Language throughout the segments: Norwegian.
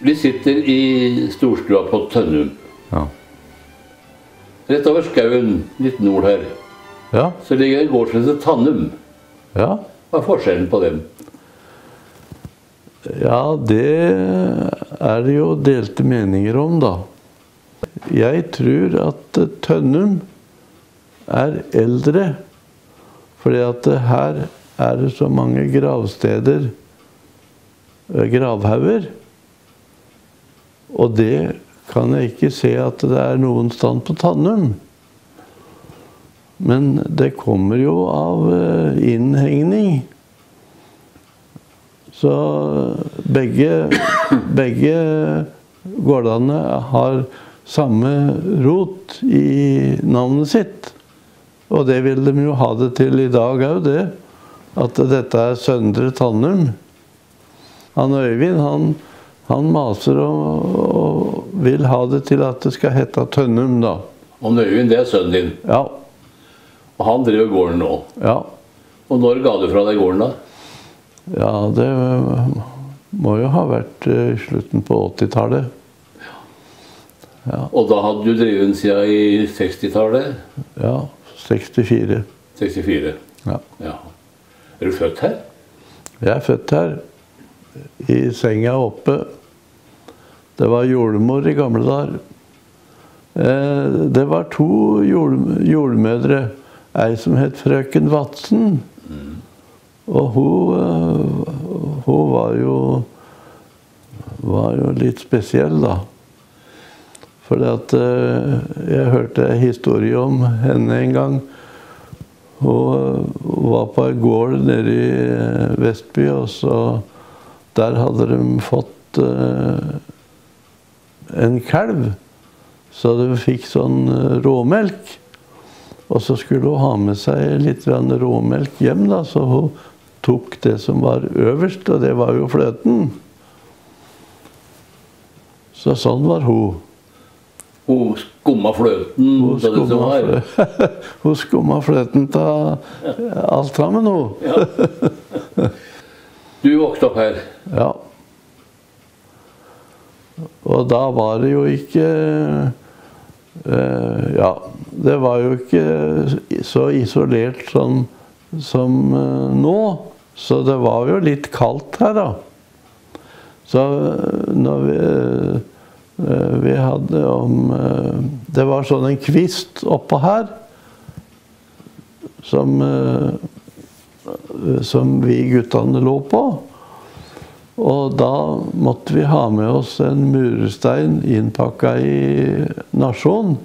Vi sitter i storstua på Tønnum. Ja. Rett over skauen, litt nord her, Ja. så ligger en gård som heter Tannum. Ja. Hva er forskjellen på dem? Ja, det er det jo delte meninger om, da. Jeg tror at Tønnum er eldre, fordi at her er det så mange gravsteder, gravhauger. Og det kan jeg ikke se at det er noen stand på Tannum. Men det kommer jo av innhegning. Så begge gårdene har samme rot i navnet sitt. Og det vil de jo ha det til i dag òg, det. At dette er Søndre Tannum. Han Øyvind, han maser og vil ha det til at det skal hete Tønnum, da. Og Øyvind, det er sønnen din. Ja. Og han driver gården nå. Ja. Og når ga du fra deg gården da? Ja, det må jo ha vært i slutten på 80-tallet. Ja. Og da hadde du drevet den siden i 60-tallet? Ja, 64. 64? Ja. Ja. Er du født her? Jeg er født her, i senga oppe. Det var jordmor i gamle dager. Det var 2 jordmødre. Ei som het frøken Watsen. Og hun var jo litt spesiell, da. Fordi at jeg hørte en historie om henne en gang. Hun var på en gård nede i Vestby, og så der hadde de fått en kalv. Så de fikk sånn råmelk. Og så skulle hun ha med seg litt råmelk hjem, da, så hun tok det som var øverst, og det var jo fløten. Så sånn var hun. Hun skumma fløten til det som var? Hun skumma fløten til alt sammen, hun. Ja. Du vokste opp her? Ja. Og da var det jo ikke... ja, det var jo ikke så isolert sånn som nå. Så det var jo litt kaldt her, da. Så når vi hadde det var sånn en kvist oppå her som vi guttene lå på. Og da måtte vi ha med oss en murstein innpakket i nasjon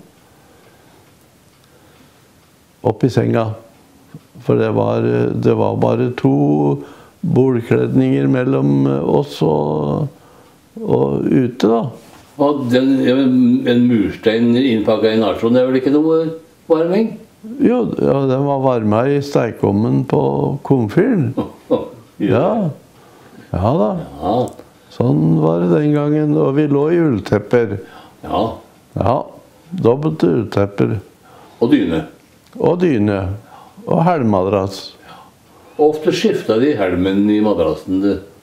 opp i senga. For det var bare 2 bordkledninger mellom oss og ute, da. Og en murstein innpakket i nasjon, det er vel ikke noe varming? Jo, ja, den var varmet i stekeovnen på komfyren. Ja. Ja da. Ja. Sånn var det den gangen, og vi lå i ulltepper. Ja. Ja, dobbelte ulltepper. Og dyne. Og dyne. Og helmadrass. Og ofte skiftet de helmen i madrassen.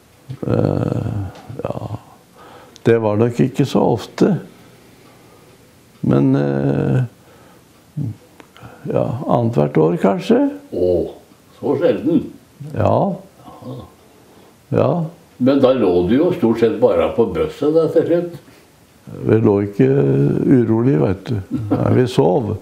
Ja, det var nok ikke så ofte. Men ja, annethvert år kanskje. Åh, så sjelden. Ja. Ja. Men da lå du jo stort sett bare på bøsset da til slutt. Vi lå ikke urolig, vet du. Nei, vi sov.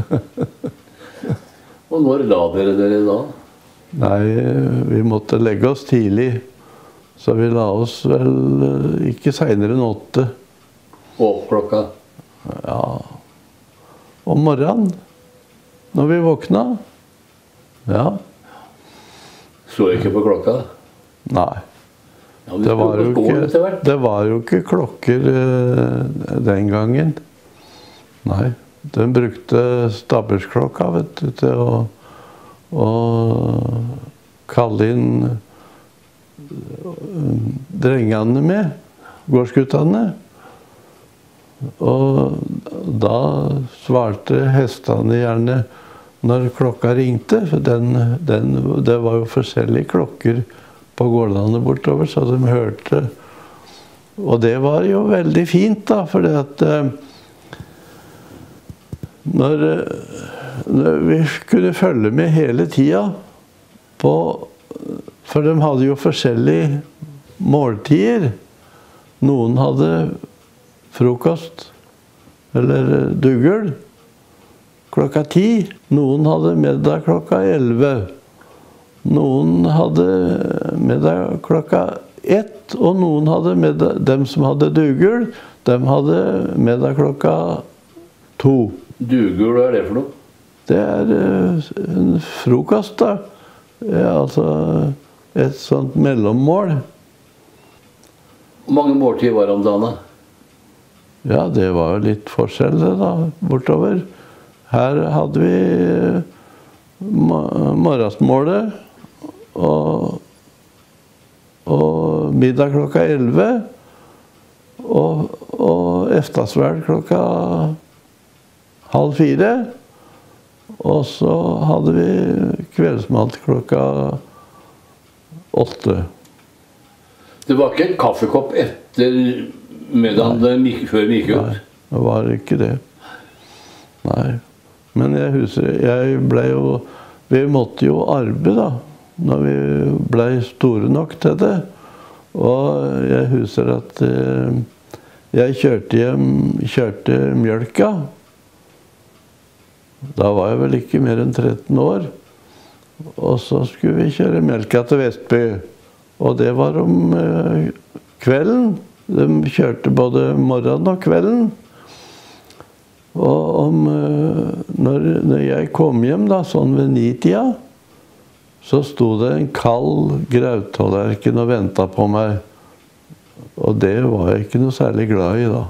Og når la dere da? Nei, vi måtte legge oss tidlig. Så vi la oss vel ikke senere enn 8. Og klokka? Ja. Om morgenen. Når vi våkna. Ja. Så ikke på klokka? Nei. Ja, det var jo ikke klokker den gangen. Nei. De brukte stabbursklokka, vet du, til å kalle inn drengene med, gårdsguttene. Og da svarte hestene gjerne når klokka ringte, for det var jo forskjellige klokker på gårdene bortover, så de hørte Og det var jo veldig fint da, fordi at når vi kunne følge med hele tida på, for de hadde jo forskjellige måltider. Noen hadde frokost, eller duggel, klokka 10. Noen hadde middag klokka 11. Noen hadde middag klokka 1, og noen hadde middag, dem som hadde duggel, dem hadde middag klokka 2. Duggel, hva er det for noe? Det en frokost da. Altså et sånt mellommål. Hvor mange måltid var om dagen da? Ja, det var jo litt forskjell da, bortover. Her hadde vi morgensmålet og middag klokka 11 og eftersverd klokka 3:30. Og så hadde vi kveldsmat klokka 8. Det var ikke en kaffekopp etter middagen før vi gikk ut? Nei, det var ikke det. Nei. Men jeg husker, vi måtte jo arbeide da, når vi ble store nok til det. Og jeg husker at jeg kjørte mjølka. Da var jeg vel ikke mer enn 13 år. Og så skulle vi kjøre melka til Vestby. Og det var om kvelden. De kjørte både morgenen og kvelden. Og når jeg kom hjem da, sånn ved 9-tida, så sto det en kald grauttallerken og ventet på meg. Og det var jeg ikke noe særlig glad i da.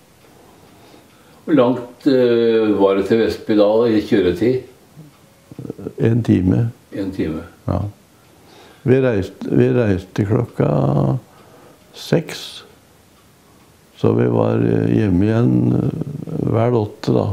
Hvor langt var det til Vestby da i kjøretid? 1 time. 1 time? Ja. Vi reiste klokka 6. Så vi var hjemme igjen vel 8 da.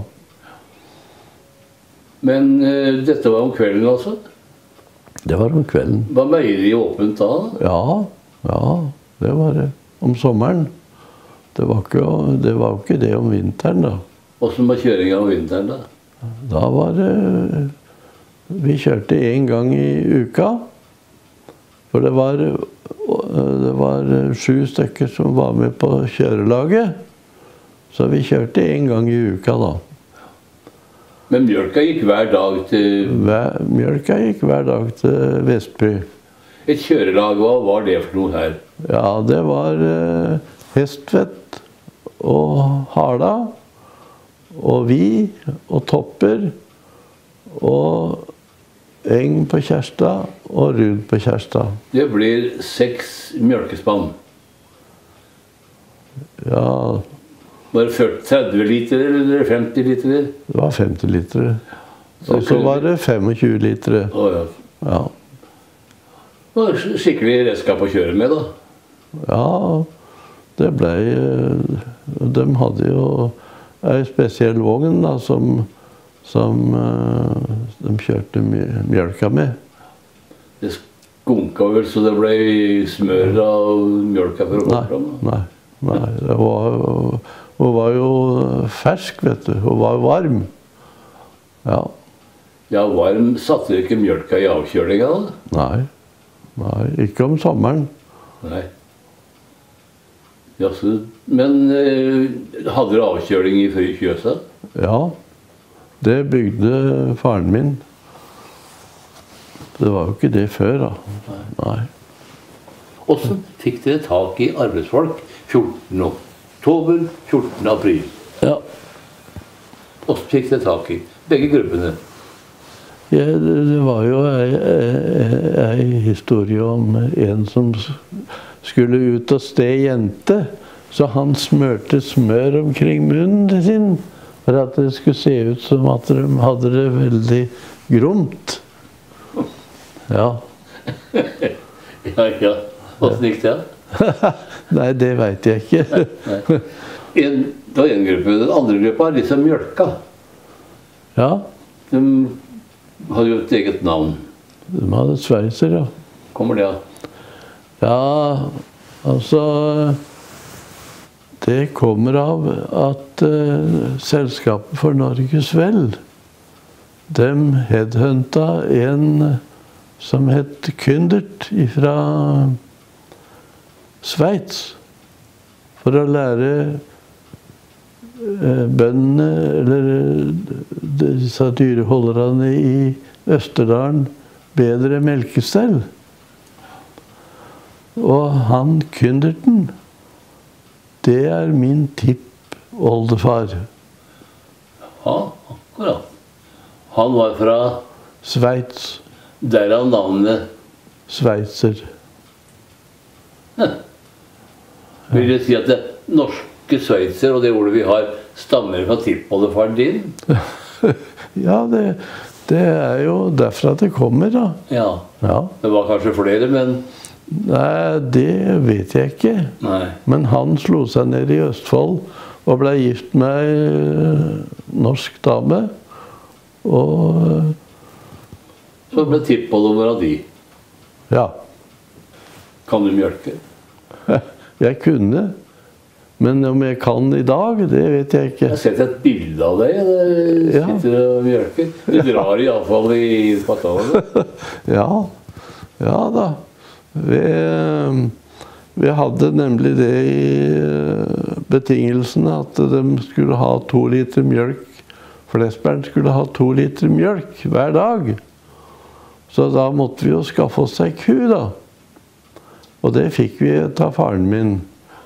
Men dette var om kvelden altså? Det var om kvelden. Var meieriet åpent da? Ja, det var det. Om sommeren. Det var jo ikke det om vinteren da. Hvordan var kjøringen om vinteren da? Da var det... Vi kjørte 1 gang i uka. For det var 7 stykker som var med på kjørelaget. Så vi kjørte 1 gang i uka da. Men mjølka gikk hver dag til... Mjølka gikk hver dag til Vestby. Et kjørelag, hva var det for noe her? Ja, det var Hestvett og Hala, og Vi, og Topper, og Eng på Kjærstad, og Rud på Kjærstad. Det blir 6 mjølkespann. Ja. Var det 30 liter eller 50 liter? Det var 50 liter. Og så var det 25 liter. Ja. Ja. Det var skikkelig redskap å kjøre med da? Ja, det ble... De hadde jo en spesiell vogn da, som de kjørte mjølka med. Det skunka vel så det ble smør av mjølka for å komme fram? Nei. Hun var jo fersk, vet du. Hun var varm. Ja. Ja, varm satte ikke mjølka i avkjølinga da? Nei, ikke om sommeren. Nei. Ja, men hadde du avkjøling i fjøsa? Ja, det bygde faren min. Det var jo ikke det før da. Nei. Hvordan fikk dere tak i arbeidsfolk 14. oktober, 14. april? Ja. Hvordan fikk dere tak i begge gruppene? Ja, det var jo en historie om en som skulle ut og ste jente, så han smørte smør omkring munnen sin, for at det skulle se ut som at de hadde det veldig gromt. Ja. Ja. Hvordan gikk det? Nei, det vet jeg ikke. Det var en gruppe. Den andre gruppa er liksom mjølka. Ja. De hadde jo et eget navn. De hadde sveiser, ja. Kommer det av? Ja, altså Det kommer av at Selskapet for Norges Vel, de headhunta en som het Kündert fra Sveits, for å lære bøndene, eller disse dyreholderne i Østerdalen, bedre melkestell. Og han Künderten, det min tippoldefar. Ja, akkurat. Han var fra Sveits. Derav navnet Sveitser. Vil det si at det norske sveitser og det ordet vi har, stammer fra tippoldefaren din? Ja, det jo derfra det kommer, da. Ja. Ja. Det var kanskje flere, men Nei, det vet jeg ikke. nei. Men han slo seg ned i Østfold og ble gift med ei norsk dame. Og Så ble tippoldefaren di. ja, Kan du mjølke? jeg kunne. Men om jeg kan i dag, det vet jeg Jeg ikke. har sett et bilde av deg. Du Ja. sitter og mjølker. Du drar i alle fall i kvartalet. Ja, ja da. Vi hadde nemlig det i betingelsene at de skulle ha 2 liter mjølk. Flesberg skulle ha 2 liter mjølk hver dag. Så da måtte vi jo skaffe oss ei ku, da. Og det fikk vi av faren min.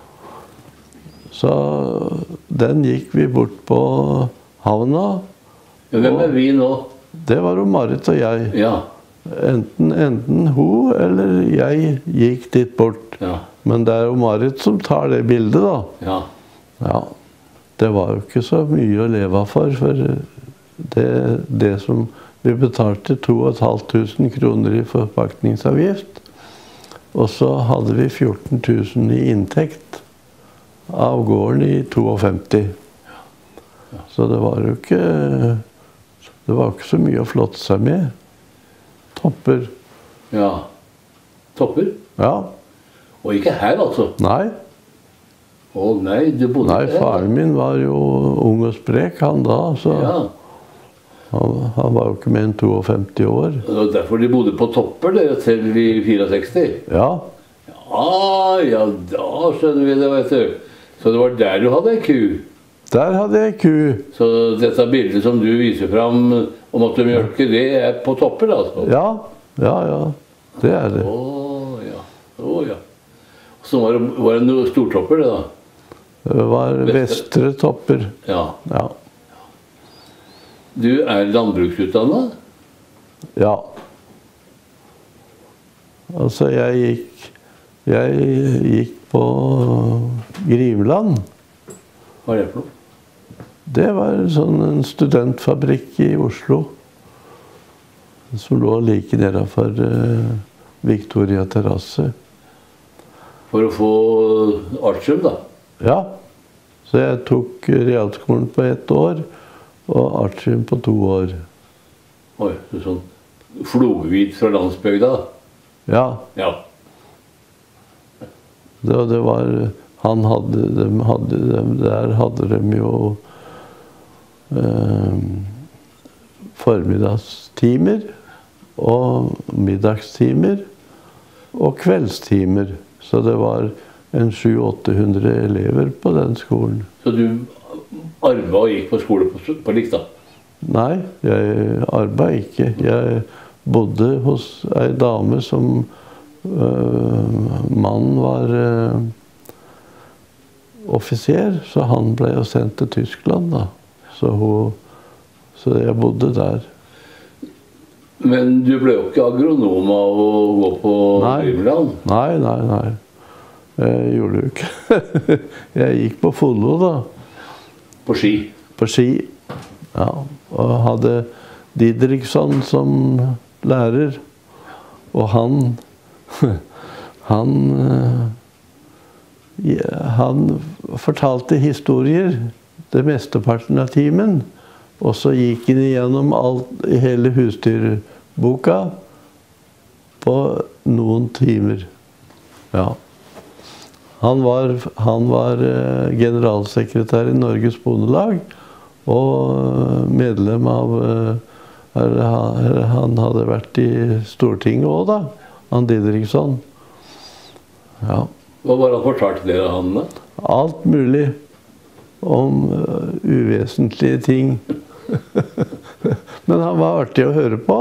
Så den gikk vi bort på havna. Hvem vi nå? Det var jo Marit og jeg. Ja. Enten hun eller jeg gikk dit bort. Ja. Men det jo Marit som tar det bildet, da. Ja. Ja. Det var jo ikke så mye å leve for det som vi betalte 2500 kroner i forpakningsavgift. Og så hadde vi 14 000 i inntekt av gården i 52. Så det var jo ikke så mye å flotte seg med. Topper. Ja. Topper? Ja. Og ikke her, altså? Nei. Å nei, du bodde Nei, ikke her. faren min var jo ung og sprek, han da. Så Ja. han var jo ikke mer enn 52 år. Det var derfor de bodde på Topper, det, til i 64. Ja. Ja, da skjønner vi det, vet du. Så det var der du hadde ei ku. Der hadde jeg ku. Så dette bildet som du viser fram om at du mjølker, det på Topper, altså? Ja. Ja, ja. Det det. Å ja. Å ja. Så var det noe stortopper, det da? Det var Vestre Topper. Ja. Ja. Du landbruksutdannet? Ja. Altså, jeg gikk på Grimland. Hva det for noe? Det var sånn en studentfabrikk i Oslo. Som lå like nedenfor Victoria Terrasse. For å få artium, da? Ja. Så jeg tok realskolen på 1 år, og artium på 2 år. Oi, det sånn floghvit fra landsbygda? Ja. Ja. Det var Der hadde de jo formiddagstimer og middagstimer og kveldstimer. Så det var en 700-800 elever på den skolen. Så du arbeidet og gikk på skole på likt, da? Nei, jeg arbeidet ikke. Jeg bodde hos ei dame som mannen var offiser, så han ble jo sendt til Tyskland, da. Så jeg bodde der. Men du ble jo ikke agronom av å gå på Grimland? Nei. Jeg gjorde jo ikke. Jeg gikk på Follo, da. På ski? På ski, ja. Og hadde Didriksson som lærer. Og han fortalte historier det mesteparten av timen. Og så gikk han igjennom hele husdyrboka på noen timer. Ja. Han var generalsekretær i Norges Bondelag og medlem av han hadde vært i Stortinget også da, han Didriksson. Ja. Hva var han fortalt dere han da? Alt mulig om uvesentlige ting. Men han var artig å høre på.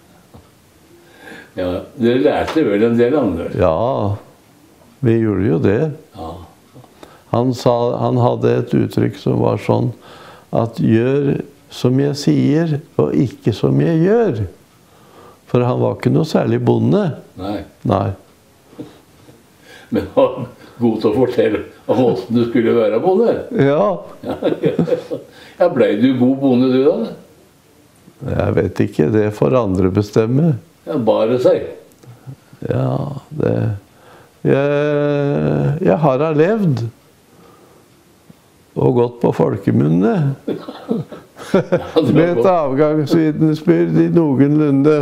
Ja, dere lærte vel en del andre? Ja, vi gjorde jo det. Ja. Han hadde et uttrykk som var sånn at gjør som jeg sier, og ikke som jeg gjør. For han var ikke noe særlig bonde. Nei. Nei. Men han var god til å fortelle om hvordan du skulle være bonde. Ja. Ja, ble du god bonde du da? Jeg vet ikke, det får andre bestemme. Ja, bare seg. Ja, det... Jeg har da levd og gått på folkemunne. Med et avgangsvitnesbyrd i noenlunde.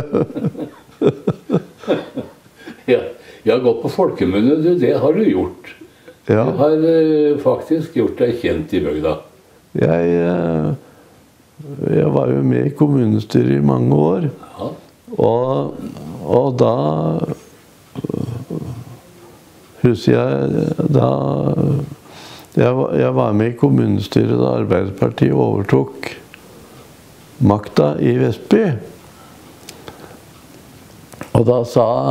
Ja, jeg har gått på folkemunne, det har du gjort. Ja. Du har faktisk gjort deg kjent i bygda. Jeg var jo med i kommunestyret i mange år. Ja. Og da husker jeg da jeg var med i kommunestyret da Arbeiderpartiet overtok makta i Vestby. Og da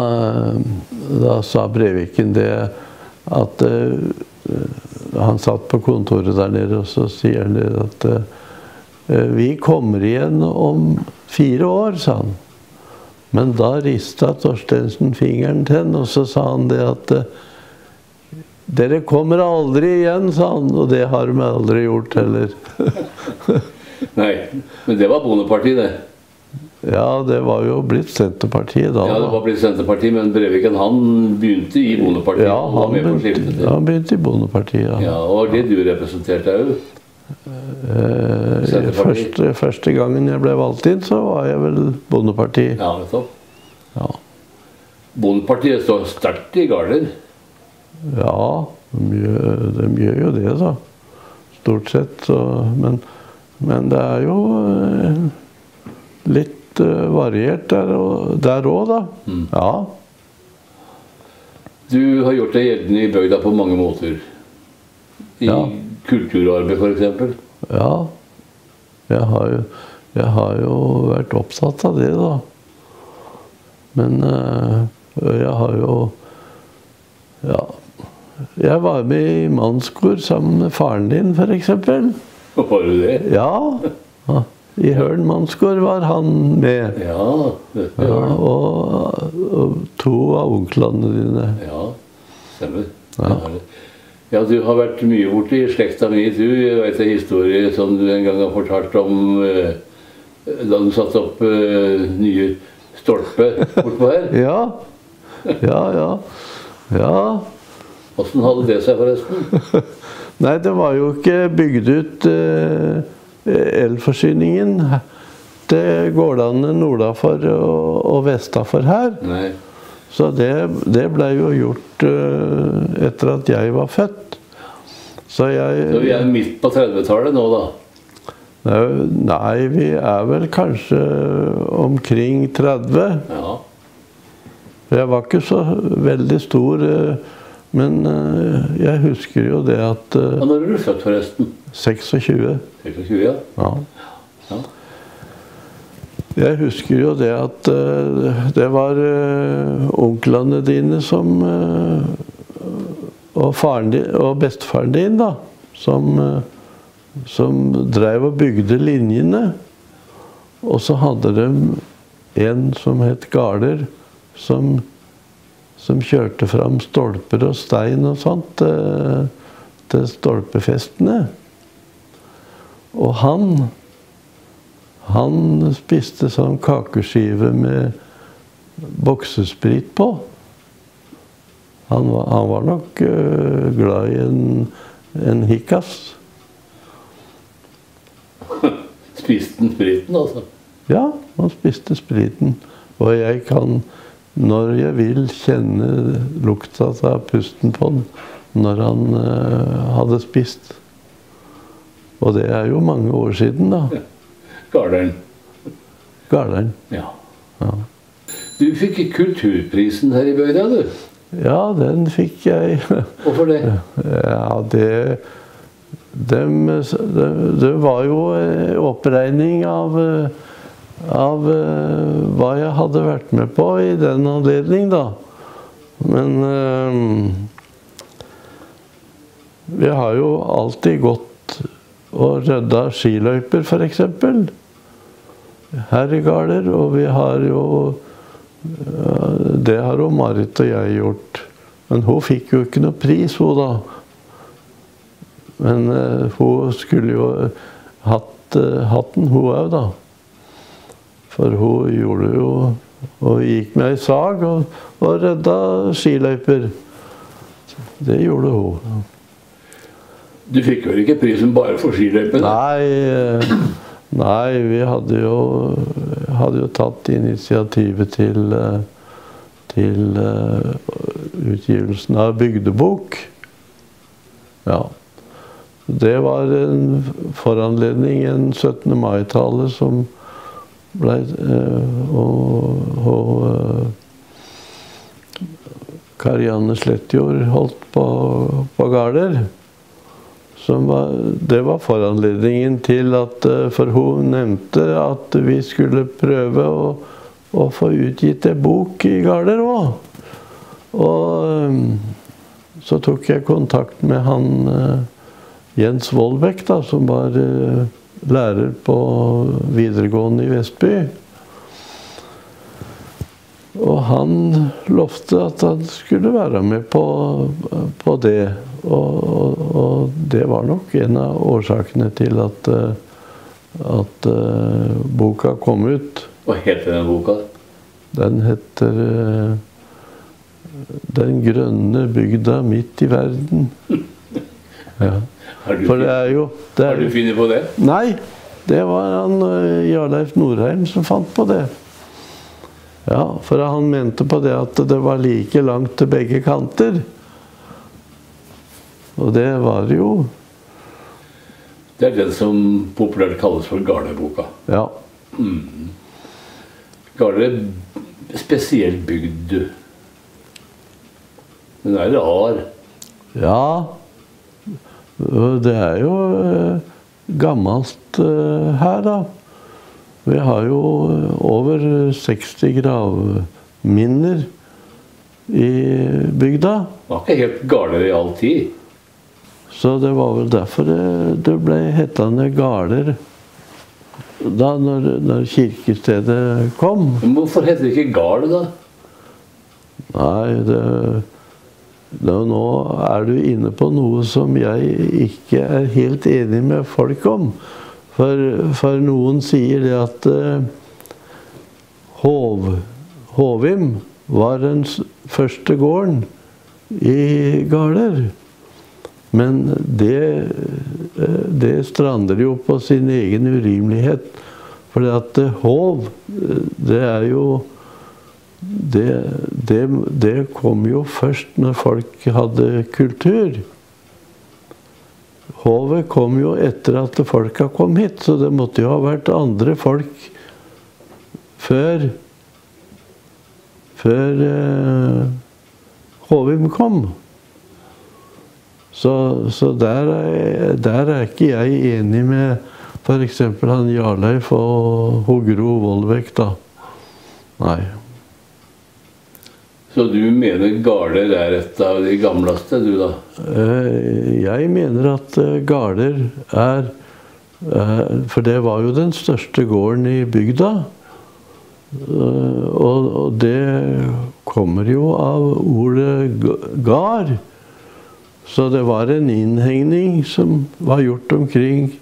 sa Breviken det at han satt på kontoret der nede, og så sier han det at vi kommer igjen om 4 år, sa han. Men da ristet Torstensen fingeren til han, og så sa han det at dere kommer aldri igjen, sa han, og det har de aldri gjort heller. Nei, men det var Bondepartiet, det. Ja, det var jo blitt Senterpartiet da. Ja, det var blitt Senterpartiet, men Breviken, han begynte i Bondepartiet. Ja, han begynte i Bondepartiet, ja. Ja, og det du representerte jo. Første gangen jeg ble valgt inn, så var jeg vel Bondepartiet. Ja, vet du. Ja. Bondepartiet står sterkt i Garder. Ja, de gjør jo det da. Stort sett. Men det er jo litt variert der også da. Mm. Ja. Du har gjort deg gjeldende i bygda på mange måter. I kulturarbeid, for eksempel. Ja. Jeg har jo vært opptatt av det da. Men jeg har jo... Ja. Jeg var med i mannskor sammen med faren din, for eksempel. Var du det? Ja. I Hørn mannskor var han med. Ja, det var ja, og 2 av onklene dine. Ja, stemmer. Ja. Ja, du har vært mye borte i slekta mi. Jeg vet en historie som du en gang har fortalt om da du satte opp nye stolpe bortpå her. Ja. Hvordan hadde det seg forresten? Nei, det var jo ikke bygd ut elforsyningen til gårdene nordafor og vestafor her. Nei. Så det ble jo gjort etter at jeg var født. Så vi er midt på 30-tallet nå da? Nei, vi er vel kanskje omkring 30. Ja. Jeg var ikke så veldig stor, men jeg husker jo det at... Ja, når er du født forresten? 26. 26, ja. Ja. Jeg husker jo det at det var onklene dine som... og faren din, og bestefaren din da, som drev og bygde linjene. Og så hadde de en som het Garder, som kjørte fram stolper og stein og sånt til stolpefestene. Og han spiste sånn kakeskive med boksesprit på. Han var nok glad i en hikkas. Spiste den spriten, altså? Ja, han spiste spriten. Og jeg kan, når jeg vil, kjenne lukta av pusten på den. når han hadde spist. Og det jo mange år siden da. Garderen. Garderen. Ja. Ja. Du fikk kulturprisen her i bygda, du. Ja, den fikk jeg. Hvorfor det? Ja, det var jo oppregning av hva jeg hadde vært med på i den anledning da. Men vi har jo alltid gått og rydda skiløyper for eksempel. Her i Garder, og vi har jo, det har jo Marit og jeg gjort. Men hun fikk jo ikke noe pris, hun da. Men hun skulle jo hatt den, hun også da. For hun gjorde jo, og gikk med ei sag og rydda skiløyper. Det gjorde hun. Du fikk vel ikke prisen bare for skiløypene? Nei, vi hadde jo tatt initiativet til utgivelsen av bygdebok. Ja. Det var en foranledning, en 17. mai-tale som ble Karianne Slettjord holdt på Garder. Det var foranledningen til at, for hun nevnte at vi skulle prøve å få utgitt en bok i Garder også. Og så tok jeg kontakt med han Jens Vollbekk da, som var lærer på videregående i Vestby. Og han lovte at han skulle være med på det. Og det var nok en av årsakene til at boka kom ut. Hva heter den boka? Den heter Den grønne bygda midt i verden. Ja. Har du funnet på det? Nei, det var han Jarleif Norheim som fant på det. Ja, for han mente på det at det var like langt til begge kanter. Og det var det jo. Det den som populært kalles for Garderboka. Ja. Garder spesiell bygd. Den rar. Ja. Det jo gammelt her da. Vi har jo over 60 gravminner i bygda. Det var ikke helt Garder i all tid. Så det var vel derfor det ble hettende Garder da når kirkestedet kom. Men hvorfor heter det ikke Garder da? Nei, nå du inne på noe som jeg ikke helt enig med folk om. For noen sier det at Hovim var den første gården i Garder. Men det strander jo på sin egen urimelighet. For at hov, det kom jo først når folk hadde kultur. Hovet kom jo etter at folka kom hit, så det måtte jo ha vært andre folk før Hovim kom. Så der ikke jeg enig med for eksempel han Jarleif og Gro Vollbekk da. Nei. Så du mener Garder et av de gamleste, du da? Jeg mener at Garder for det var jo den største gården i bygda. Og det kommer jo av ordet gard. Så det var en innhegning som var gjort omkring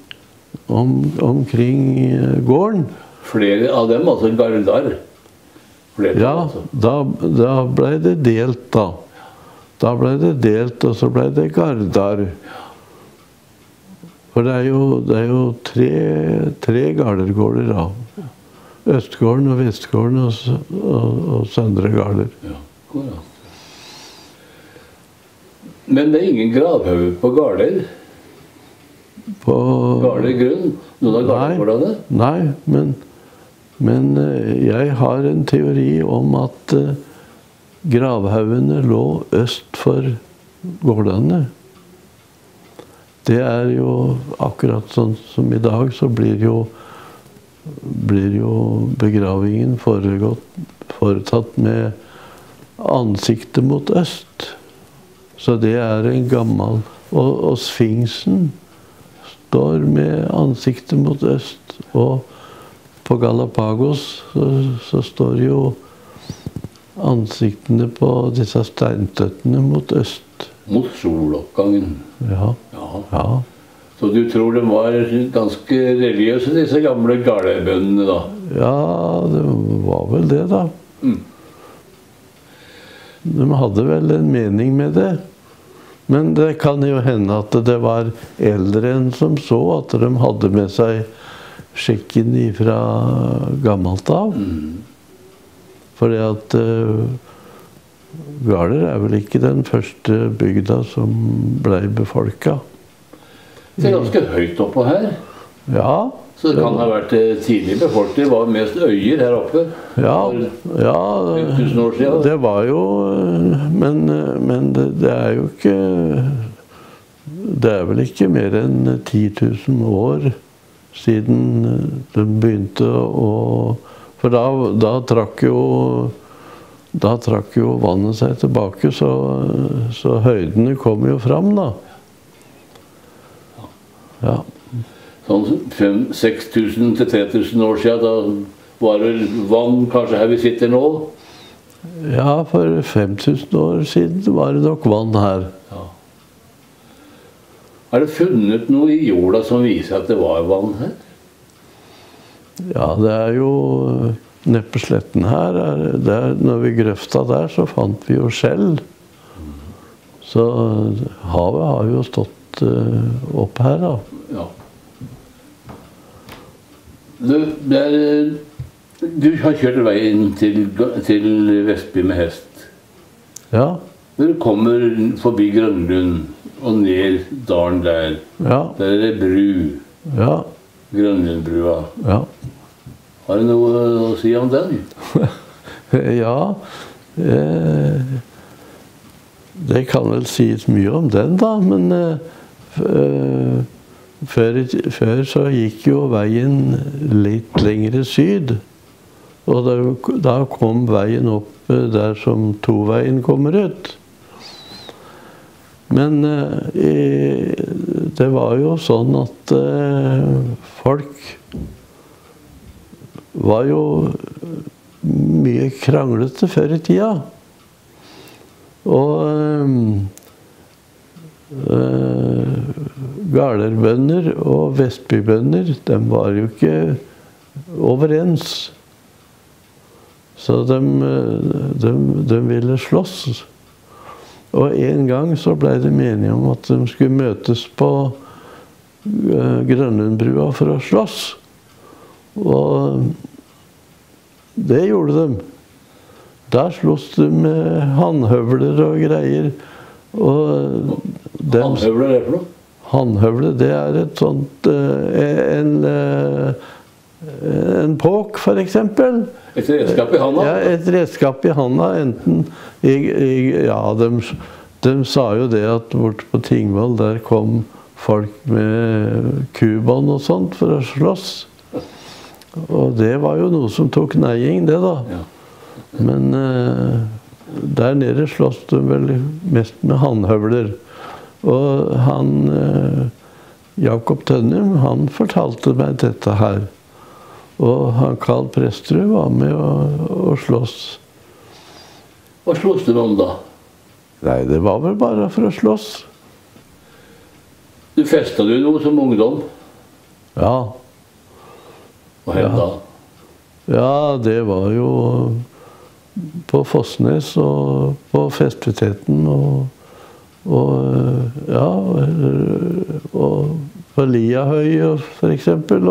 gården. Flere av dem, altså Gardar? Ja, da ble det delt da. Da ble det delt, og så ble det Gardar. For det jo tre Gardergårder da. Østgården og Vestgården og Søndre Garder. Ja, Men det ingen gravhaug på Garder? På Garder grunn? Noen av Gardergårdene? Nei, men jeg har en teori om at gravhaugene lå øst for gårdene. Det jo akkurat sånn som i dag, så blir jo begravingen foretatt med ansiktet mot øst. Så det en gammel... Og Sfinksen står med ansiktet mot øst. Og på Galapagos så står jo ansiktene på disse steinstøttene mot øst. Mot soloppgangen. Ja. Så du tror de var ganske religiøse, disse gamle gardebøndene da? Ja, det var vel det da. De hadde vel en mening med det. Men det kan jo hende at det var eldre enn som så, at de hadde med seg skikken fra gammelt av. Fordi at Garder vel ikke den første bygda som ble befolket. Det ganske høyt oppå her. Ja. Så det kan ha vært tidlig befolket. Det var mest øyer her oppe. Ja, 1000 år siden. Det var jo, men det jo ikke, det vel ikke mer enn 10 000 år siden de begynte å, for da trakk jo vannet seg tilbake, så høydene kom jo fram da. Ja. Sånn 6000 til 3000 år siden, da var det vann kanskje her vi sitter nå? Ja, for 5000 år siden var det nok vann her. Ja. Det funnet noe i jorda som viser at det var vann her? Ja, det jo nede på sletten her, når vi grøfta der, så fant vi jo skjell. Så havet har jo stått opp her da. Ja. Du har kjørt veien til Vestby med hest. Ja. Når du kommer forbi Grønlund og ned dalen der, der det bru. Ja. Grønlundbrua. Ja. Har du noe å si om den? Ja. Det kan vel sies mye om den da, men før så gikk jo veien litt lengre syd, og da kom veien opp der som Toveien kommer ut. Men det var jo sånn at folk var jo mye kranglete før i tida. Og Garderbønder og Vestbybønder, de var jo ikke overens. Så de ville slåss. Og en gang så ble de enige om at de skulle møtes på Grønlundbrua for å slåss. Og det gjorde de. Der slåss de med handhøvler og greier. Handhøvler for noe? Handhøvler, det et sånt en påk, for eksempel. Et redskap i handa? Ja, et redskap i handa. Enten ja, de sa jo det at bort på Tingvoll der kom folk med kubånd og sånt for å slåss. Og det var jo noe som tok neiing, det da. Ja. Men der nede slåss de vel mest med handhøvler. Og Jakob Tønnum, han fortalte meg dette her. Og han Karl Prestrud var med å slåss. Hva slåss du om da? Nei, det var vel bare for å slåss. Du festet du noe som ungdom? Ja. Hva hendte da? Ja, det var jo på Fossnes og på festiviteten og på Liahøy for eksempel,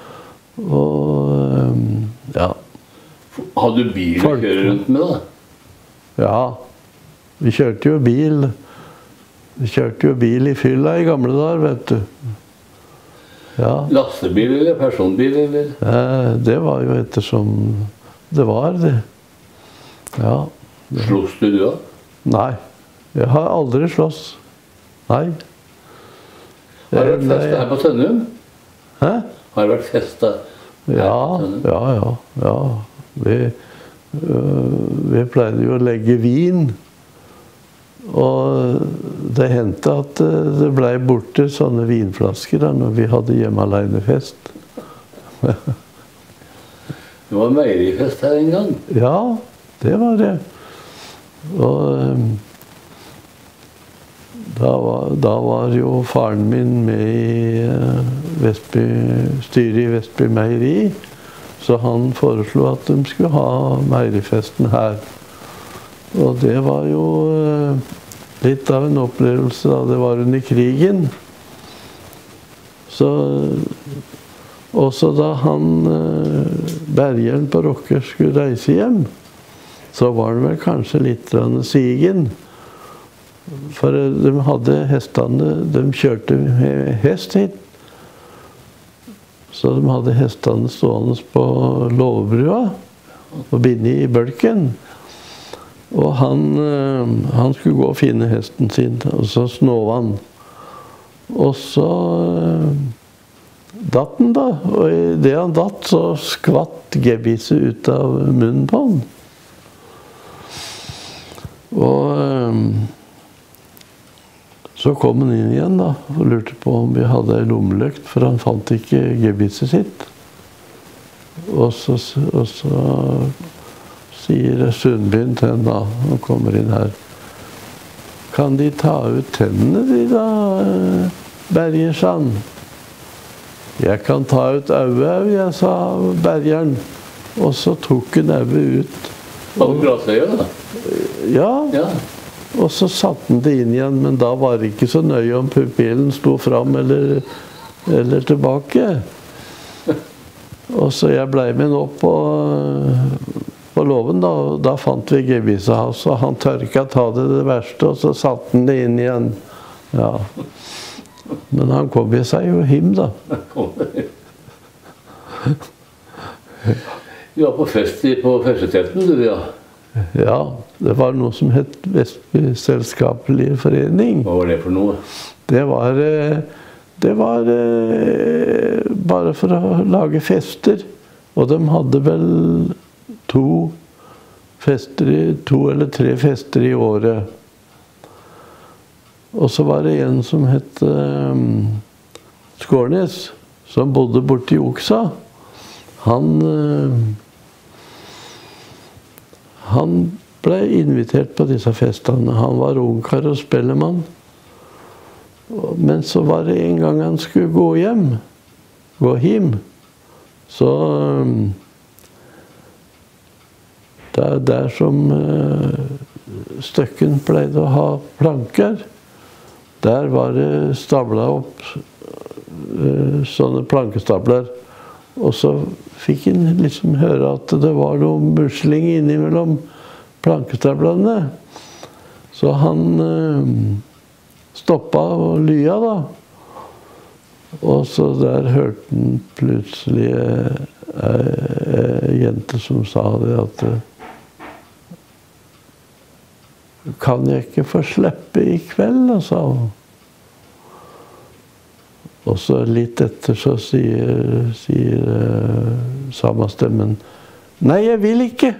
ja. Hadde du bil å kjøre rundt med da? Ja, vi kjørte jo bil Vi kjørte jo bil i fylla i gamle dager, vet du. Ja. Lastebil eller personbil, eller? Det var jo ettersom det var, det. Ja. Sloss du da? Nei. Jeg har aldri slåss. Nei. Har det vært fest her på Tønnum? Hæ? Har det vært fest her på Tønnum? Ja. Vi pleide jo å legge vin. Og det hendte at det ble borte sånne vinflasker da, når vi hadde hjemme alene fest. Det var meierifest her en gang? Ja, det var det. Og da var jo faren min med i styret i Vestby Meieri, så han foreslo at de skulle ha meierifesten her. Og det var jo litt av en opplevelse da det var under krigen. Så også da han, Bergjern på Rokker, skulle reise hjem, så var det vel kanskje litt sigen. For de hadde hestene, de kjørte med hest hit. Så de hadde hestene stående på låvebrua og bindet i bølken. Og han skulle gå og finne hesten sin, og så snov han. Og så datt han da, og i det han datt, så skvatt gebisset ut av munnen på han. Og så kom han inn igjen da, og lurte på om vi hadde en lommelykt, for han fant ikke gebisset sitt. Og så sier Sundbyen til henne da, han kommer inn her. Kan de ta ut tennene de da, Bergersan? Jeg kan ta ut øyet, jeg sa Bergjern. Og så tok hun øyet ut. Hadde du glasøye da? Ja. Og så satte han det inn igjen, men da var det ikke så nøye om pupillen sto fram eller tilbake. Og så jeg ble med opp på låven da, og da fant vi gebisset hans, og han tørka ta det verste, og så satte han det inn igjen. Ja. Men han kom i seg jo hjem da. Du var på fest på Fesjetelten, du, ja. Ja, det var noe som het Vestby Selskapelige Forening. Hva var det for noe? Det var bare for å lage fester. Og de hadde vel to eller tre fester i året. Og så var det en som het Skårnes, som bodde borte i Oksa. Han ble invitert på disse festene. Han var ungkar og spellemann. Men så var det en gang han skulle gå hjem, så der som Støkken pleide å ha planker, der var det stablet opp sånne plankestabler. Og så fikk han liksom høre at det var noe musling innimellom plankestablene. Så han stoppet og lya da. Og så der hørte han plutselig en jente som sa det at kan jeg ikke få slippe i kveld, sa hun. Og så litt etter så sier samme stemmen, nei, jeg vil ikke.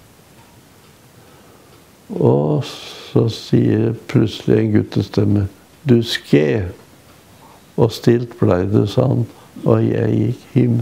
Og så sier plutselig en guttestemme, du skal. Og stilt ble det, sa han, og jeg gikk hjem.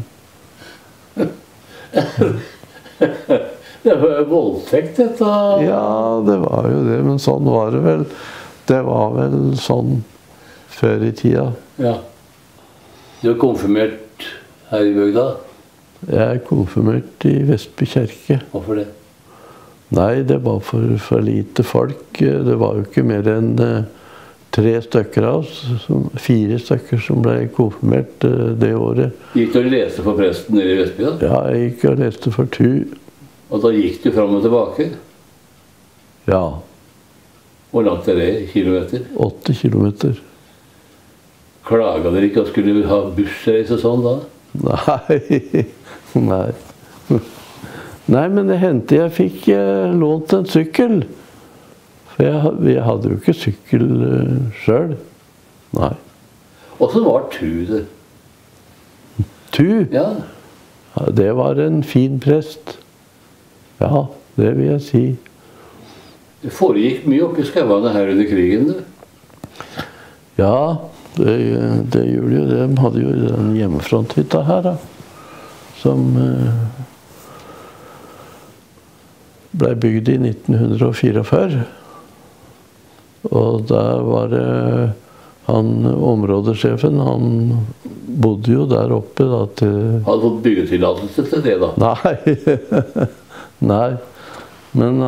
Det var jo voldtekt, dette. Ja, det var jo det, men sånn var det vel. Det var vel sånn før i tida. Ja. Du er konfirmert her i bygda? Jeg er konfirmert i Vestby kirke. Hvorfor det? Nei, det var for lite folk. Det var jo ikke mer enn 3 stykker av oss, 4 stykker som ble konfirmert det året. Gikk du og leste for presten nede i Vestby da? Ja, jeg gikk og leste for tu. Og da gikk du fram og tilbake? Ja. Hvor langt er det? Kilometer? 8 kilometer. Klaga dere ikke og skulle ha bussreise og sånn da? Nei. Nei. Nei, men det hendte jeg fikk lånt en sykkel. For vi hadde jo ikke sykkel selv. Nei. Og så var Tu det. Tu? Ja. Ja, det var en fin prest. Ja, det vil jeg si. Det foregikk mye oppe i skauene her under krigen, du. Ja, det gjorde jo det. De hadde jo den hjemmefronthytta her, da. Som ble bygd i 1944. Og der var det områdesjefen, han bodde jo der oppe da til... Hadde fått byggetillatelse til det da? Nei. Nei. Men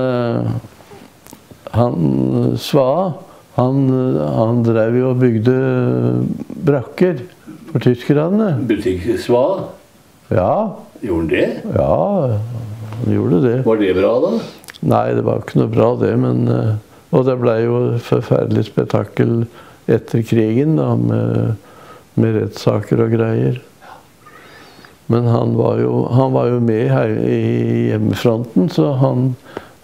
han Sva, han drev jo og bygde brakker for tyskerne. Butikk Sva? Ja. Gjorde han det? Ja, han gjorde det. Var det bra da? Nei, det var ikke noe bra det, men... Og det ble jo forferdelig spetakkel etter krigen da, med rettssaker og greier. Men han var jo med i hjemmefronten, så han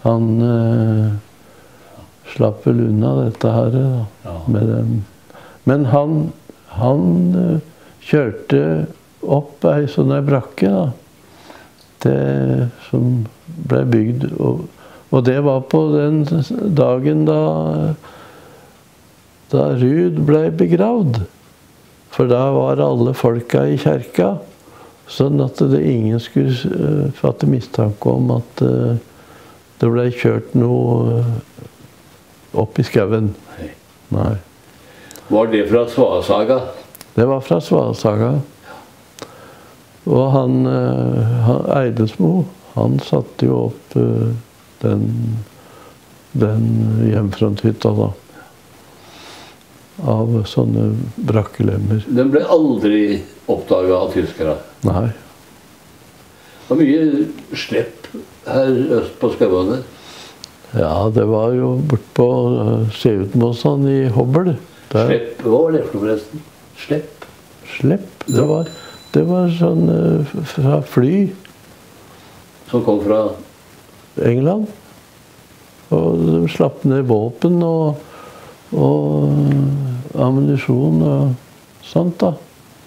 slapp vel unna dette her da, med dem. Men han kjørte opp ei sånn brakke da, som ble bygd. Og det var på den dagen da Rud ble begravd. For da var alle folka i kjerka, sånn at ingen skulle fatte mistanke om at det ble kjørt noe opp i skauen. Nei. Var det fra Svasaga? Det var fra Svasaga. Og han Eidesmo, han satte jo opp den hjemmefronthytta da. Av sånne brakkelemmer. Den ble aldri oppdaget av tyskere? Nei. Det var mye slepp her øst på skauene. Ja, det var jo bort på Seutmåsan i Hobbel. Slepp? Hva var det for forresten? Slepp? Slepp? Det var sånn fra fly. Som kom fra? England. Og de slapp ned våpen og ammunisjon og sånt da.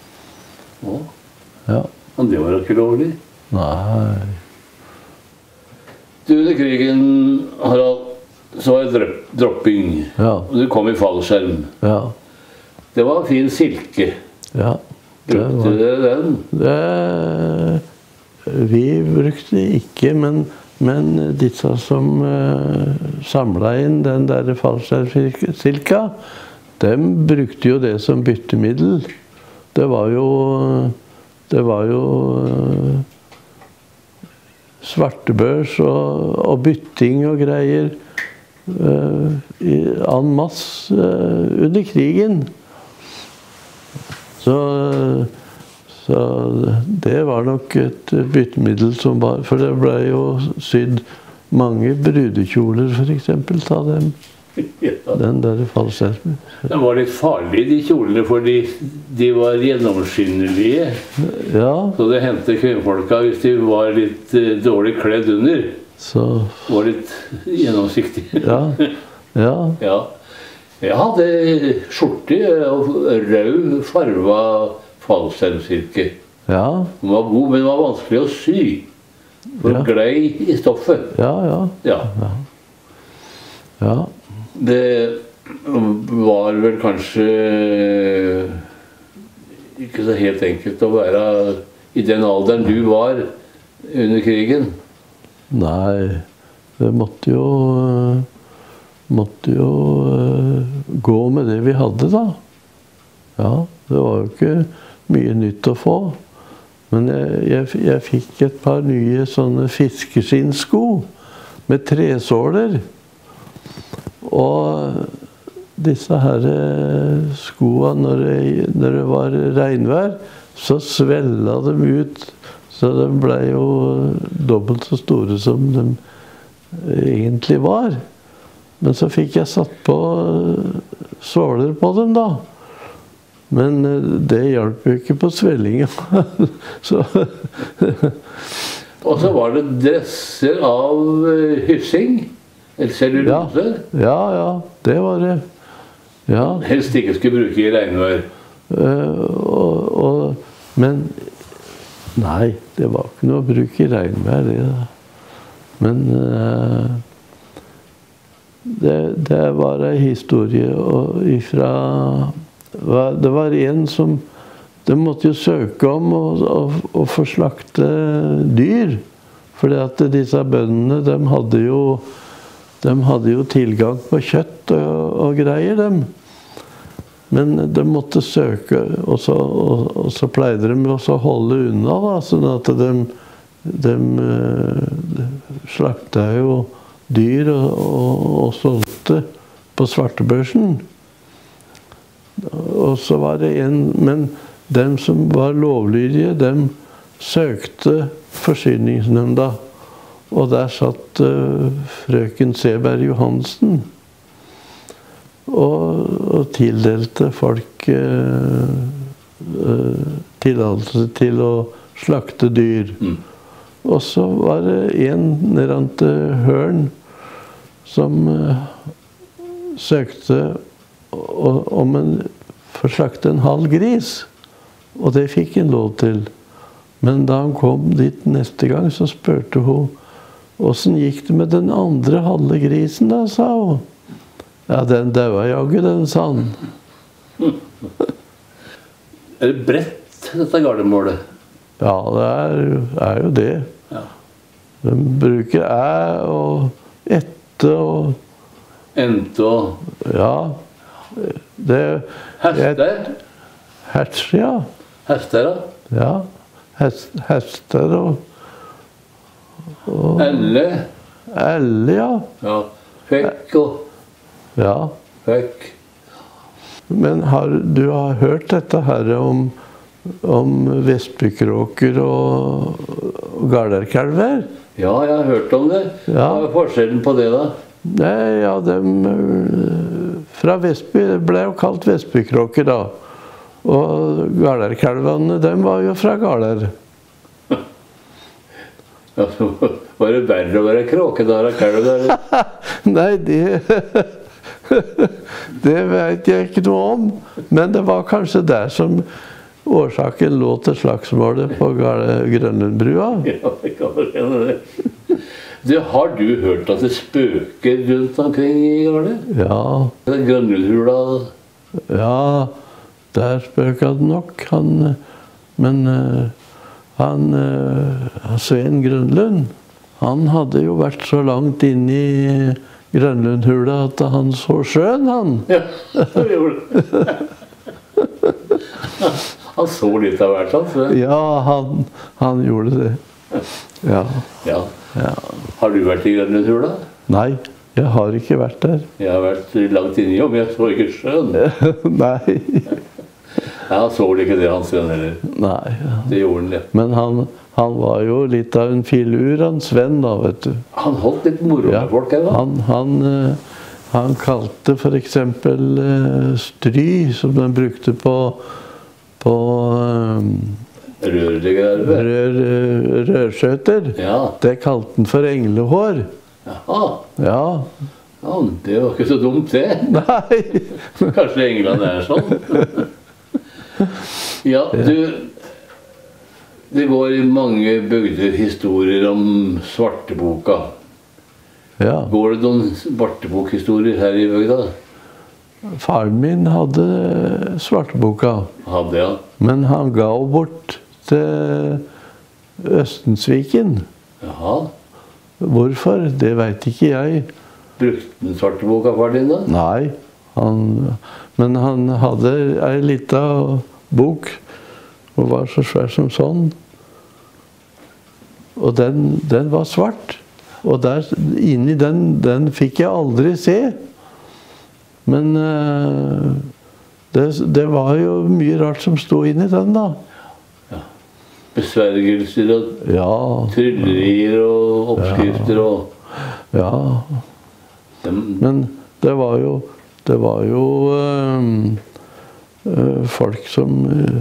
Ja. Men det var ikke lovlig? Nei. Du, under krigen, Harald, så var det dropping. Ja. Og du kom i fallskjerm. Ja. Det var fin silke. Ja. Brukte dere den? Vi brukte ikke, men disse som samlet inn den der fallskjermsilka, de brukte jo det som byttemiddel. Det var jo svartebørs og bytting og greier en masse under krigen. Så det var nok et byttemiddel som var, for det ble jo sydd mange brudekjoler for eksempel av dem. Ja. Den der fallskjermen. De var litt farlige, de kjolene, fordi de var gjennomskinnelige. Ja. Så det hendte kvinnfolka hvis de var litt dårlig kledd under. Så var litt gjennomsiktige. Ja. Ja. Ja. Jeg hadde skjorte og rød farva fallskjermsilke. Ja. Den var god, men den var vanskelig å sy. For Ja. glei i stoffet. Ja, ja. Ja. Ja. Det var vel kanskje ikke så helt enkelt å være i den alderen du var under krigen. Nei, det måtte jo gå med det vi hadde da. Ja, det var jo ikke mye nytt å få. Men jeg fikk et par nye sånne fiskeskinnsko med tresåler. Og disse her skoene, når det var regnvær, så svella de ut. Så de ble jo dobbelt så store som de egentlig var. Men så fikk jeg satt på såler på dem da. Men det hjalp jo ikke på svellingen. Så Og så var det dresser av hyssing, eller cellulose. Ja, det var det. Ja. Helst ikke skulle bruke i regnvær. Men nei, det var ikke noe å bruke i regnvær, det da. Men det var en historie ifra... Det var en som... De måtte jo søke om å få slakte dyr. Fordi at disse bøndene, de hadde jo tilgang på kjøtt og greier, dem. Men de måtte søke, og så pleide de også å holde unna, da, sånn at de slakta jo dyr og solgte på svartebørsen. Og så var det men dem som var lovlydige, dem søkte forsyningsnemnda. Og der satt frøken Seberg Johansen og tildelte folk tillatelse til å slakte dyr. Og så var det en nedante Hørn som søkte om å slakte en halv gris. Og det fikk han lov til. Men da han kom dit neste gang, så spurte hun hvordan gikk det med den andre halve grisen da, sa hun. Ja, den døde jaggu, den, sa han. Er det bredt, dette gardermålet? Ja, det er jo det. Ja. De bruker og ette og... Ente og... Ja. Hester? Hester, ja. Hester, da? Ja. Hester og... Elle? Elle, ja. Ja. Fekk og... Ja. Fekk. Men du har hørt dette her om vestbykråker og garderkalver? Ja, jeg har hørt om det. Ja. Hva er forskjellen på det da? Nei, ja, fra Vestby, det ble jo kalt vestbykråker da. Og garderkalvene, dem var jo fra Garder. Ja, så var det verre å være kråke da, kalv der? Nei, det vet jeg ikke noe om. Men det var kanskje der som årsaken lå til slagsmålet på Grønlundbrua. Ja, det kan være det. Har du hørt at det spøker rundt omkring i Garder? Ja. Grønlundhula? Ja, der spøker det nok. Men Svein Grønlund, han hadde jo vært så langt inne i Grønlundhula at han så sjøen, han. Ja, det gjorde det. Han så litt av hvert, altså. Ja, han gjorde det. Ja. Ja. Har du vært i Grønlundhula? Nei, jeg har ikke vært der. Jeg har vært langt inne i om, jeg så ikke sjøen. Nei. Han så ikke det, han Sven, heller. Nei. Det gjorde han, ja. Men han var jo litt av en filur, han Sven da, vet du. Han holdt litt moro med folk, eller? Han kalte for eksempel stry, som de brukte på rørskjøter. Ja. Det kalte han for englehår. Jaha. Ja. Ja, det var ikke så dumt, det. Nei. Kanskje England er sånn. Ja, det går i mange bygder historier om svarteboka. Ja. Går det noen svartebokhistorier her i bygda? Faren min hadde svarteboka. Hadde, ja. Men han ga bort til Østensviken. Jaha. Hvorfor? Det vet ikke jeg. Brukte den svarteboka far din da? Nei. Men han hadde en liten bok, og var så svær som sånn. Og den var svart. Og der, inni den fikk jeg aldri se. Men det var jo mye rart som stod inni den da. Ja. Besvergelser og tryllerier og oppskrifter og... Ja. Men det var jo folk som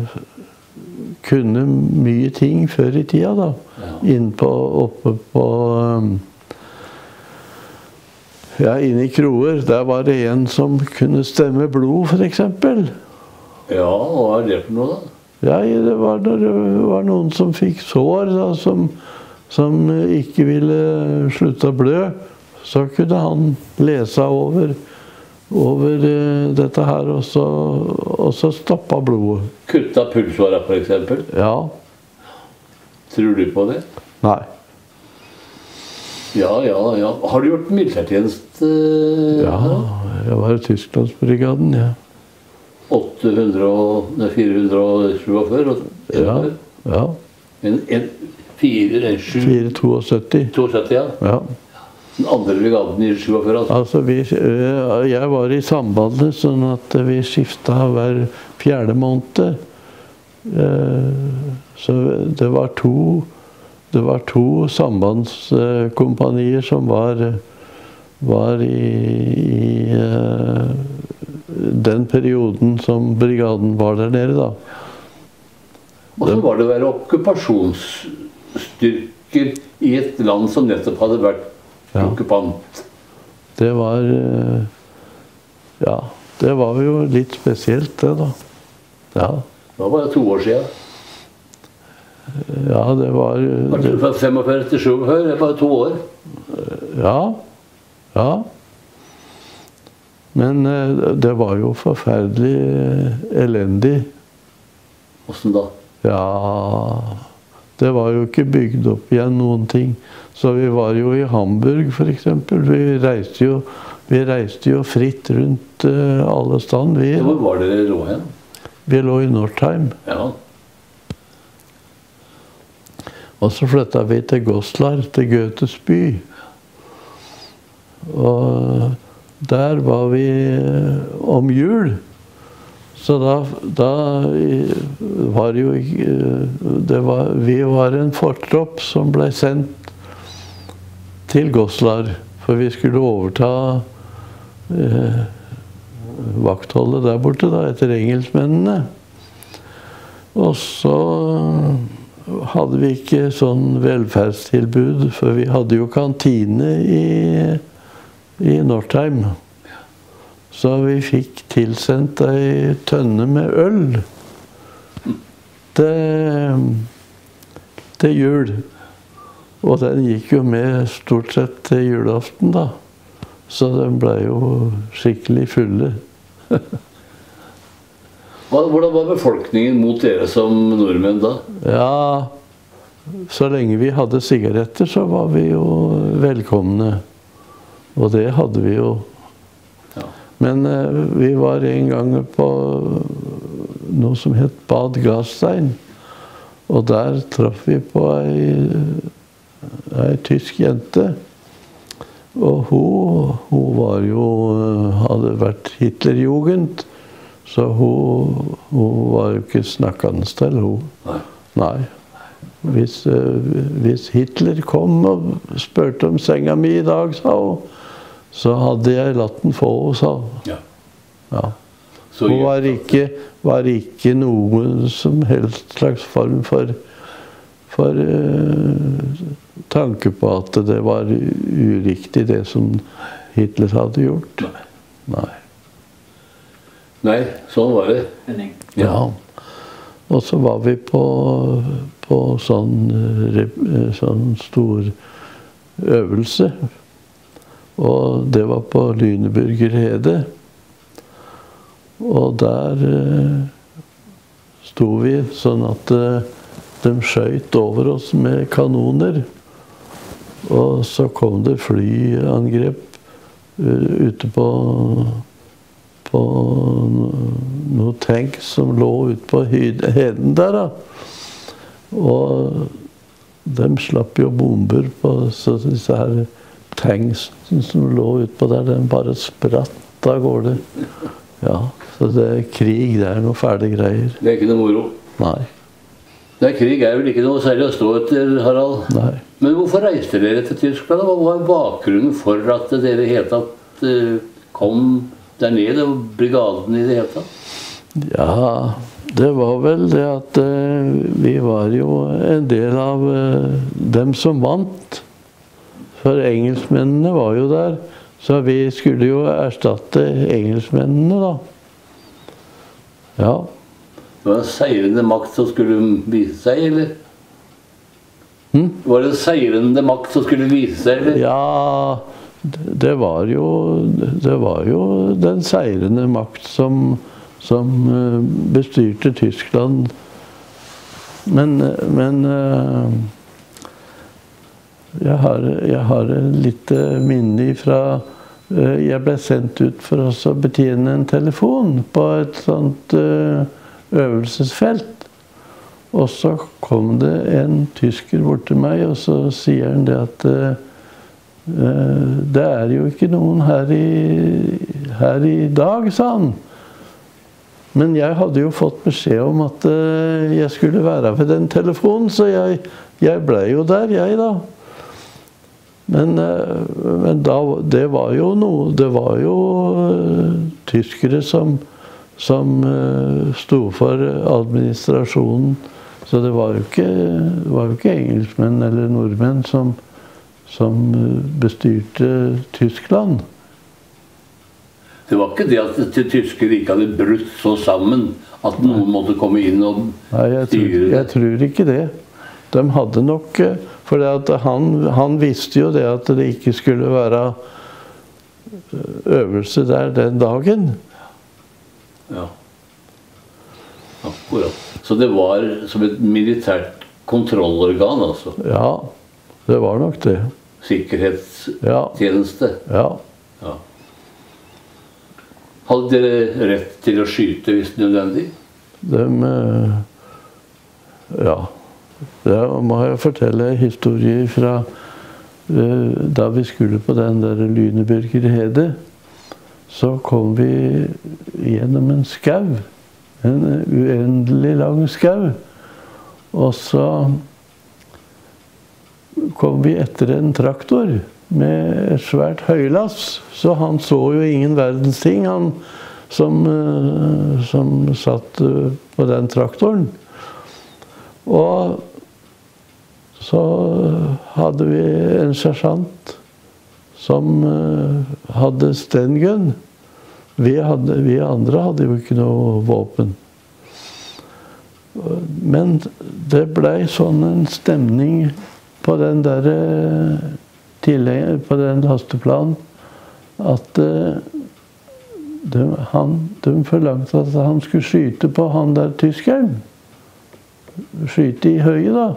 kunne mye ting før i tida da. Oppe på inne i kroer, der var det en som kunne stemme blod, for eksempel. Ja, hva det for noe da? Ja, det var noen som fikk sår da, som ikke ville slutte å blø. Så kunne han lese over dette her, og så stoppa blodet. Kutta pulsåra, for eksempel? Ja. Tror du på det? Nei. Ja. Har du gjort militærtjeneste? Ja, jeg var i Tysklandsbrigaden, ja. 447? Ja. 472. 72, ja. Ja. Den andre brigaden i 47, altså? Altså, jeg var i sambandet, sånn at vi skiftet hver 4. måned. Så det var to sambandskompanier som var i den perioden som brigaden var der nede, da. Og så var det å være okkupasjonsstyrker i et land som nettopp hadde vært okkupant. Det var det var jo litt spesielt, det da. Ja. Det var bare 2 år siden. Ja, det var... Fra 45 til 47, det er bare 2 år. Ja. Men det var jo forferdelig elendig. Hvordan da? Ja, det var jo ikke bygd opp igjen noen ting. Så vi var jo i Hamburg, for eksempel. Vi reiste jo fritt rundt alle stand. Hvor var dere lå hen? Vi lå i Northeim. Ja. Og så flyttet vi til Goslar, til Goethes by. Og der var vi om jul. Så da var det jo vi var en fortropp som ble sendt til Goslar, for vi skulle overta vaktholdet der borte da, etter engelskmennene. Og så hadde vi ikke sånn velferdstilbud, for vi hadde jo kantine i Northeim. Så vi fikk tilsendt ei tønne med øl til jul. Og den gikk jo med stort sett til julaften da. Så den ble jo skikkelig fulle. Hvordan var befolkningen mot dere som nordmenn da? Ja, så lenge vi hadde sigaretter så var vi jo velkomne. Og det hadde vi jo. Ja. Men vi var en gang på noe som het Bad Gastein. Og der traff vi på ei tysk jente. Og hun var jo, hadde vært Hitlerjugend. Så hun var jo ikke snakkende til, hun. Nei. Hvis Hitler kom og spurte om senga mi i dag, sa hun, så hadde jeg latt den få, sa hun. Ja. Hun var ikke noen som helst slags form for tanke på at det var uriktig det som Hitler hadde gjort. Nei, sånn var det. Ja. Og så var vi på sånn stor øvelse. Og det var på Lüneburger Hede. Og der sto vi sånn at de skjøt over oss med kanoner. Og så kom det flyangrep ute på noen tanks som lå ute på heden der da. Og de slapp jo bomber på disse her tanksen som lå ute på der, de bare spratt av gårde. Ja, så krig, det er noe fæle greier. Det er ikke noe moro. Nei. Krig er vel ikke noe særlig å stå etter, Harald? Nei. Men hvorfor reiste dere til Tyskland? Hva var bakgrunnen for at dere helt tatt kom der ned, og brigaden I det hele tatt? Ja, det var vel det at vi var jo en del av dem som vant. For engelskmennene var jo der, så vi skulle jo erstatte engelskmennene da. Ja. Det var en seirende makt som skulle vise seg, eller? Var det en seirende makt som skulle vise seg, eller? Ja, det var jo den seirende makt som bestyrte Tyskland. Men jeg har litt minne fra jeg ble sendt ut for å betjene en telefon på et sånt øvelsesfelt. Og så kom det en tysker bort til meg, og så sier han det at det jo ikke noen her I dag, sa han. Men jeg hadde jo fått beskjed om at jeg skulle være ved den telefonen, så jeg ble jo der, jeg da. Men da, det var jo noe, det var jo tyskere som sto for administrasjonen. Så det var jo ikke engelskmenn eller nordmenn som bestyrte Tyskland. Det var ikke det at tyskere ikke hadde brutt så sammen at noen måtte komme inn og styre det? Jeg tror ikke det. De hadde nok, for han visste jo det at det ikke skulle være øvelse der den dagen. Ja. Akkurat. Så det var som et militært kontrollorgan, altså? Ja, det var nok det. Sikkerhetstjeneste? Ja. Ja. Hadde dere rett til å skyte hvis nødvendig? Ja. Da må jeg fortelle historier fra da vi skulle på den der Lüneburger Hede. Så kom vi gjennom en skau. En uendelig lang skau. Og så kom vi etter en traktor med et svært høylass. Så han så jo ingen verdens ting, han som satt på den traktoren. Og så hadde vi en sersjant som hadde stengun. Vi andre hadde jo ikke noe våpen. Men det ble sånn en stemning på den der på den lasteplanen at de forlangte at han skulle skyte på han der tyskeren. Skyte I høyet da.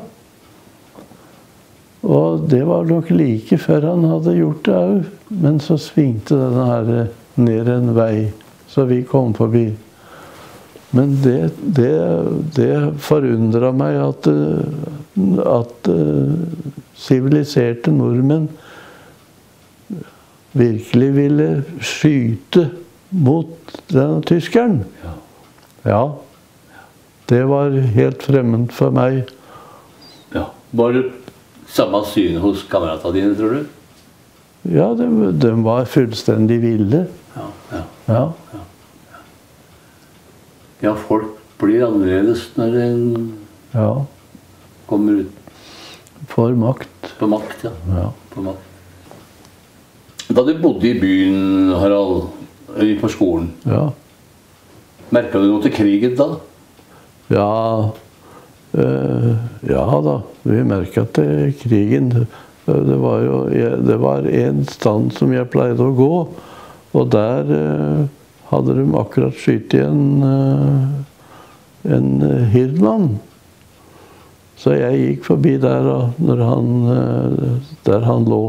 Og det var nok like før han hadde gjort det også. Men så svingte denne her ned en vei, så vi kom forbi. Men det forundret meg at siviliserte nordmenn virkelig ville skyte mot denne tyskeren. Ja. Det var helt fremmed for meg. Ja. Var det samme syn hos kameratene dine, tror du? Ja, de var fullstendig ville. Ja. Ja, folk blir annerledes når de kommer ut. For makt. På makt, ja. På makt. Da du bodde I byen, Harald, på skolen, merket du noe til krigen da? Ja da, vi merket til krigen. Det var en stand som jeg pleide å gå, og der hadde de akkurat skytt I en hirdmann. Så jeg gikk forbi der, der han lå.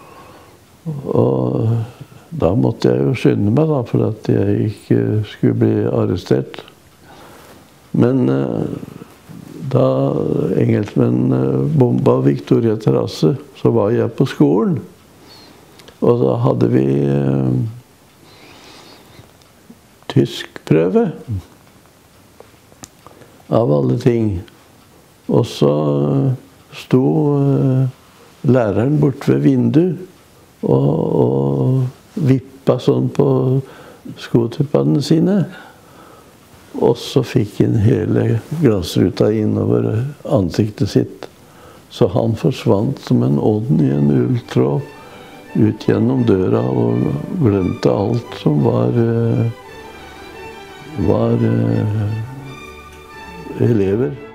Og da måtte jeg jo skynde meg da, for at jeg ikke skulle bli arrestert. Men da engelskmennene bombet Victoria Terrasse, så var jeg på skolen. Og da hadde vi tyskprøve av alle ting. Og så sto læreren bort ved vinduet og vippa sånn på skotuppene sine. Og så fikk han hele glassruta innover ansiktet sitt. Så han forsvant som en ånd i en ulltråd ut gjennom døra og glemte alt som var elever.